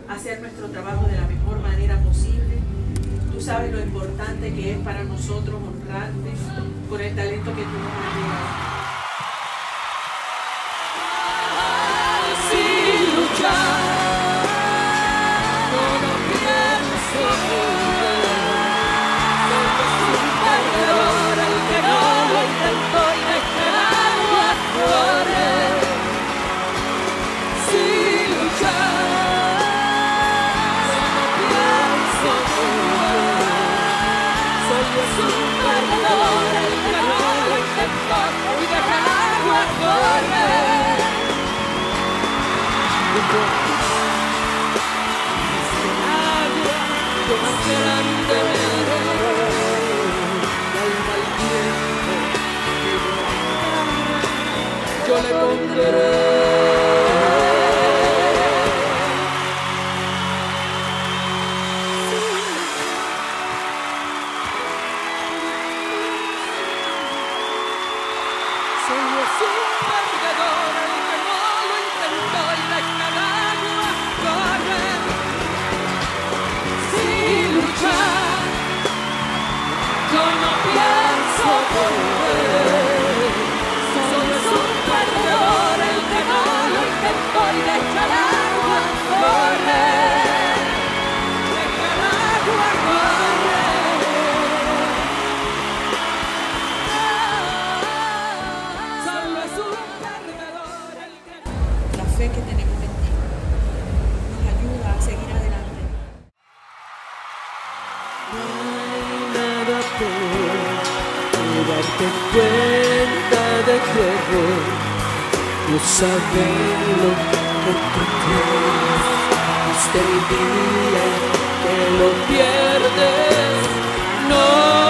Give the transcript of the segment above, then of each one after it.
hacer nuestro trabajo de la mejor manera posible. Tú sabes lo importante que es para nosotros honrarte con el talento que tú nos has dado. Sin luchar, no pienso un perdedor el que no lo intentó y deja el agua correr. Sin luchar, no pienso solo es un perdedor el que no lo intentó y deja el agua correr. Yo más grande me haré, calma el tiempo, yo le pondré. Solo es un perdedor el que no lo intentó y deja el agua correr. Sin luchar, yo no pienso volver. Solo es un perdedor el que no lo intentó y deja el agua correr. Deja el agua correr. Solo es un perdedor el que no. La fe que tenemos en ti nos ayuda a seguir adelante. No hay nada peor que darte cuenta de tu error, no saberlo por tu Dios, hasta el día que lo pierdes. No.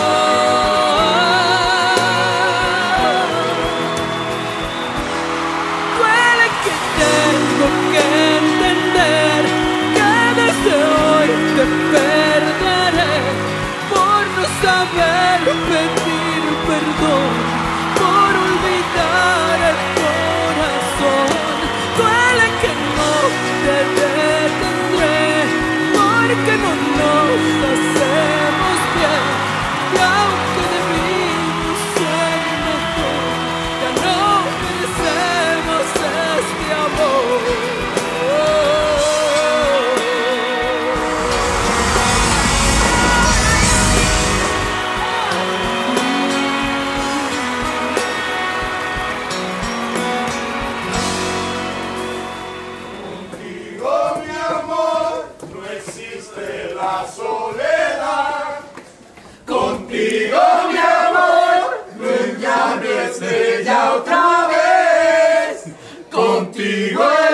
Duele que tengo que entender que desde hoy te perderé por no saber pedir perdón, por olvidar el corazón. Duele que no te detendré porque no nos hacemos bien, y aunque de mí no sea mejor, ya no merecemos este amor. La soledad, contigo mi amor, brilla mi estrella otra vez, contigo